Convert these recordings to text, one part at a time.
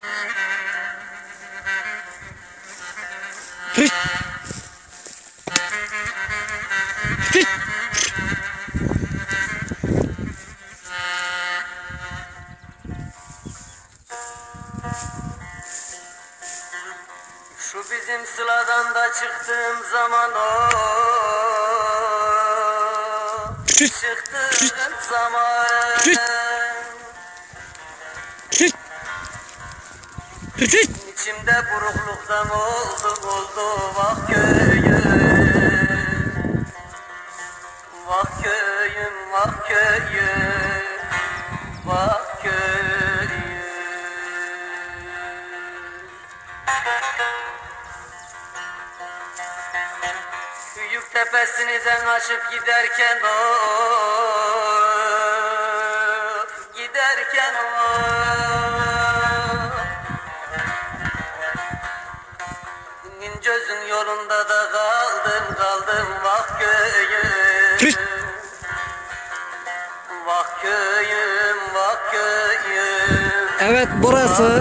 Hıç. Hıç. Şu bizim sıradan da çıktığım zaman o çıktığım zaman içimde burukluktan oldu vah köyüm, vah köyüm, vah köyüm, vah köyüm. Büyük tepesini aşıp giderken giderken İncöz'ün yolunda da kaldım vah köyüm, vah köyüm, vah köyüm. Evet, burası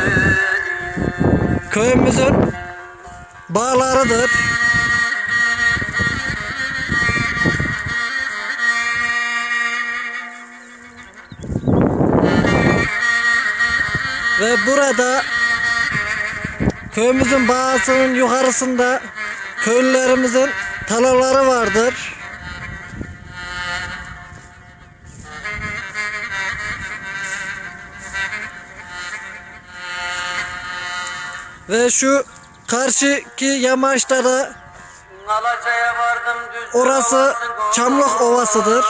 köyümüzün bağlarıdır. Ve burada köyümüzün bağısının yukarısında köylülerimizin tarlaları vardır. Ve şu karşıki yamaçta da orası Çamlık Ovası'dır.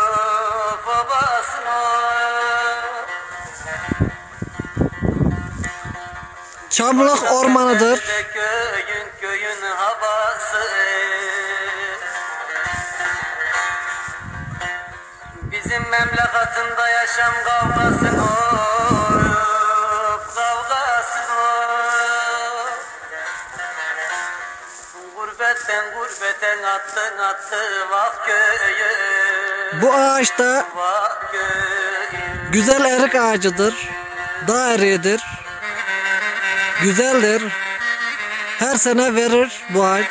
Çamlık Ormanı'dır. Köyün havası, bizim memlekatında yaşam kavgası kavgası gurbetten gurbeten attı vah köyüm. Bu ağaç da güzel erik ağacıdır. Dağ eriğidir. Güzeldir. Her sene verir bu ağaç.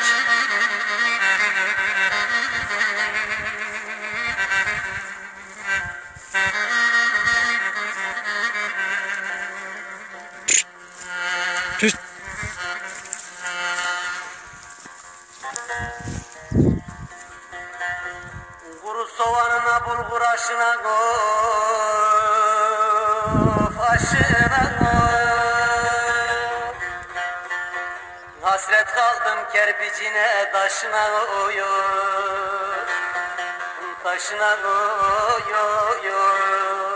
Kuru soğanına bulgur aşına aşına hasret kaldım kerpicine taşına taşına